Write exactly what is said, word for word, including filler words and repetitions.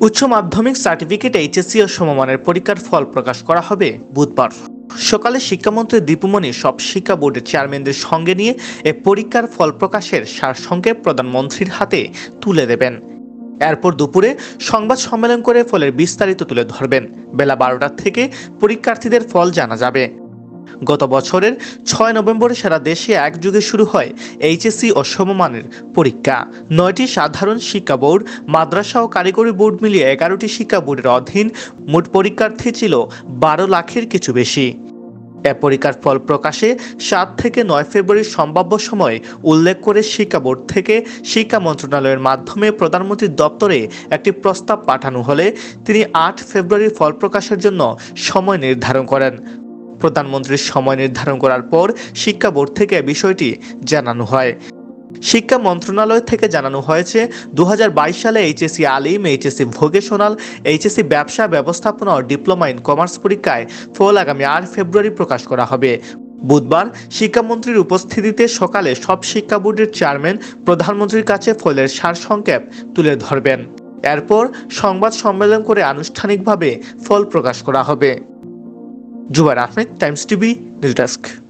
উচ্চ মাধ্যমিক certificate, HSC ও সমমানের পরীক্ষার ফল প্রকাশ করা হবে বুধবার সকালে। শিক্ষামন্ত্রী দীপুমণি সব শিক্ষা বোর্ডের চেয়ারম্যানদের সঙ্গে নিয়ে এ পরীক্ষার ফল প্রকাশের সারসংক্ষেপ প্রধানমন্ত্রীর হাতে তুলে দেবেন। এরপর দুপুরে সংবাদ সম্মেলন করে ফলের বিস্তারিত তুলে ধরবেন। বেলা বারোটা থেকে পরীক্ষার্থীদের ফল জানা যাবে। গত বছরের ছয় নভেম্বরে সারা দেশে একযোগে শুরু হয় এইচএসসি ও সমমানের পরীক্ষা। নয়টি সাধারণ শিক্ষা বোর্ড, মাদ্রাসা ও কারিগরি বোর্ড মিলিয়ে এগারোটি শিক্ষা বোর্ডের অধীন মোট পরীক্ষার্থী ছিল বারো লাখের কিছু বেশি। এ পরীক্ষার ফল প্রকাশে সাত থেকে নয় ফেব্রুয়ারির সম্ভাব্য সময় উল্লেখ করে শিক্ষা বোর্ড থেকে শিক্ষা মন্ত্রণালয়ের মাধ্যমে প্রধানমন্ত্রীর দপ্তরে একটি প্রস্তাব পাঠানো হলে তিনি আট ফেব্রুয়ারির ফল প্রকাশের জন্য সময় নির্ধারণ করেন। প্রধানমন্ত্রীর সময় নির্ধারণ করার পর শিক্ষা বোর্ড থেকে বিষয়টি জানানো হয়। শিক্ষা মন্ত্রণালয় থেকে জানানো হয়েছে দু হাজার বাইশ সালে HSC Alim, HSC vocational, HSC ব্যবসা ব্যবস্থাপনা ও ডিপ্লোমা ইন কমার্স পরীক্ষায় ফল আগামী আট ফেব্রুয়ারি প্রকাশ করা হবে। বুধবার শিক্ষামন্ত্রীর উপস্থিতিতে সকালে সব শিক্ষা বোর্ডের চেয়ারম্যান প্রধানমন্ত্রীর কাছে ফলের সারসংক্ষেপ তুলে ধরবেন। এরপর সংবাদ সম্মেলন করে আনুষ্ঠানিকভাবে ফল প্রকাশ করা হবে। Zubair Ahmed, Times TV, news desk.